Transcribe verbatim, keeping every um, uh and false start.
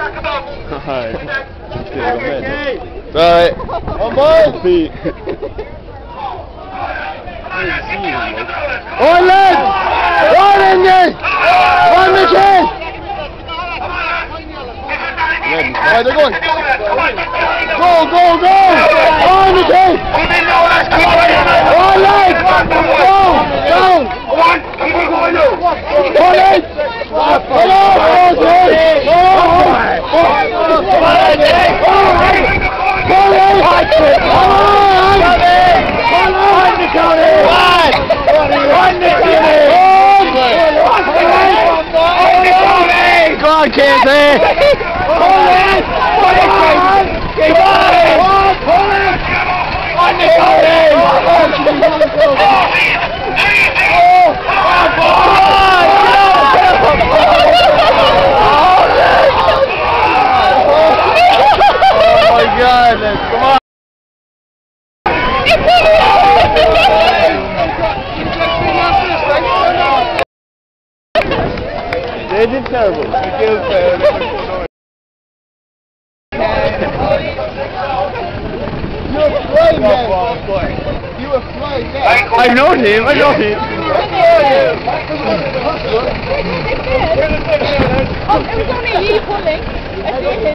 Alright. Alright. On board! Feet. On lads! On in there! On Mcgill! Alright, they're going. Go, go, go! On Mcgill! On lads! Go! Down! On lads! Come on! Go on, Casey! Oh my God, come on! They did terrible. Mcgill failed. You were flying then. You were flying then. I know him. I know him. Oh, it was only you pulling.